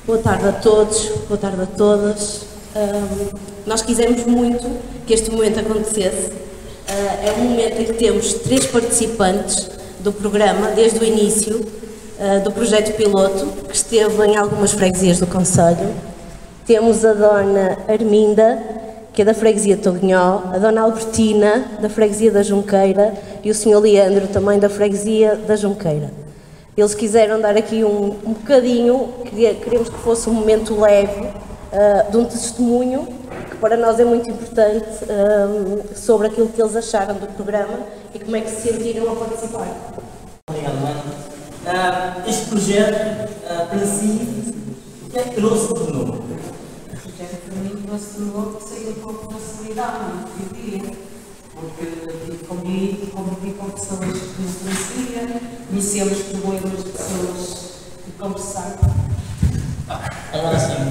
Boa tarde a todos, boa tarde a todas. Nós quisemos muito que este momento acontecesse. É um momento em que temos 3 participantes do programa, desde o início do projeto piloto, que esteve em algumas freguesias do concelho. Temos a Dona Arminda, que é da freguesia de Torrinhó, a Dona Albertina, da freguesia da Junqueira, e o Sr. Leandro, também da freguesia da Junqueira. Eles quiseram dar aqui um bocadinho, queremos que fosse um momento leve, de um testemunho, que para nós é muito importante, sobre aquilo que eles acharam do programa e como é que se sentiram a participar. Obrigado, Ana. Este projeto, para si, o que é que trouxe de novo? O projeto para mim trouxe de novo que saiu um pouco da solidão, no dia, porque convivi com pessoas que não conhecia, conhecemos problemas de pessoas que conversaram. Agora sim.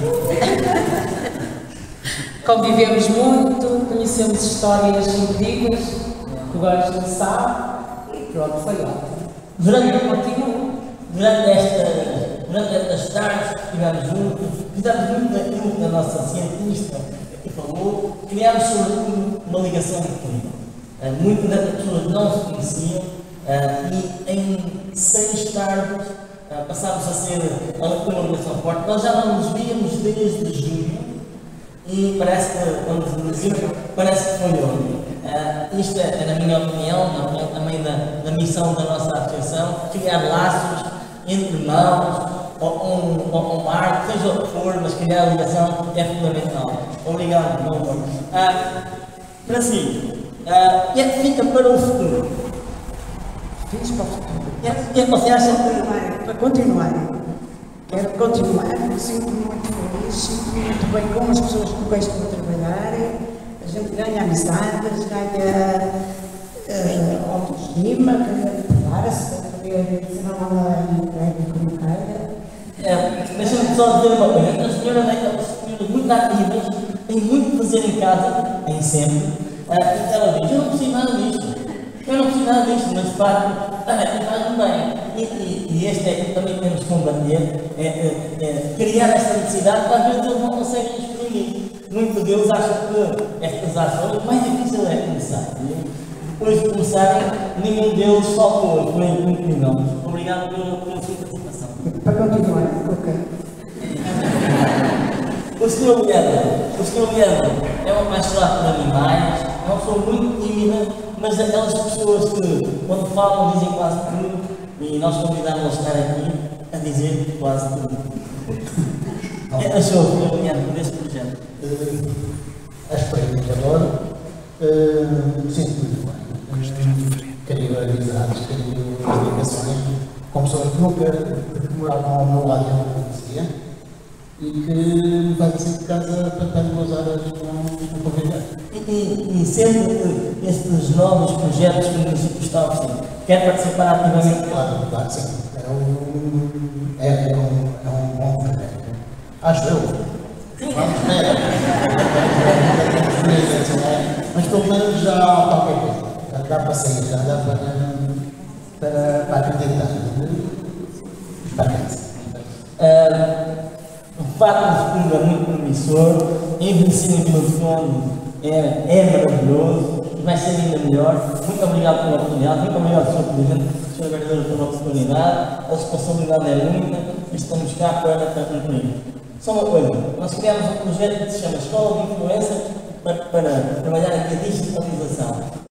Convivemos muito, conhecemos histórias incríveis, que o gajo sabe, e pronto, foi ótimo. Durante estas tardes que estivemos juntos, fizemos muito daquilo que a nossa cientista aqui falou, criámos sobretudo uma ligação incrível. Muitas das pessoas não se conheciam e em 6 tardes passámos a ser uma ligação forte. Nós já não nos víamos desde junho e parece que foi ontem. Isto é, na minha opinião, também da missão da nossa associação, criar laços entre irmãos, ou um marco, seja o que for, mas criar a ligação é fundamental. Obrigado, meu amor. Para si, o que é que fica para o futuro? Fiz para o futuro. O que é que você acha Para continuar. Quero continuar, sinto-me muito feliz, sinto-me muito bem com as pessoas com quem estou a trabalhar. A gente ganha amizades, ganha autoestima, prepara-se para poder ser uma entrega como queira. Deixa-me só dizer uma coisa. A senhora é uma senhora muito ativa, tem muito que fazer em casa, tem sempre. E ela diz: eu não preciso nada disto, mas de facto, faz-me bem. E este é que também temos que combater, criar esta necessidade, porque às vezes eles não conseguem exprimir. Muitos deles acham que estas ações, o mais difícil é começar. Depois de começarem, nenhum deles faltou, foi incrível. Obrigado pela sua participação. Para continuar, ok. O Sr. Leandro é uma apaixonada por animais, é uma pessoa muito tímida, mas aquelas pessoas que, quando falam, dizem quase tudo, e nós convidamos a estar aqui a dizer quase tudo. O que achou, Sr. Leandro, deste projeto? Achei muito adoro. Sinto muito bem. Queria amizades, queria ligações com pessoas que nunca moravam ao meu lado e eu não conhecia e que me fazem sempre de casa para estar 2 horas com convidar. E sempre que estes novos projetos que o município está a oferecer, quer participar ativamente? Claro que sim. É um bom projeto. Acho eu. Vamos ver. Mas pelo menos já há qualquer coisa. Já dá para sair, já dá para acreditar. Para casa. O facto de futuro é muito promissor, envelhecer em Vila do Fundo é maravilhoso e vai ser ainda melhor. Muito obrigado pela oportunidade, muito obrigado, Sr. Presidente, Sr. Vereador, pela oportunidade. A responsabilidade é muita e estamos cá para cumprir. Só uma coisa, nós criámos um projeto que se chama Escola de Influência para trabalhar aqui a digitalização.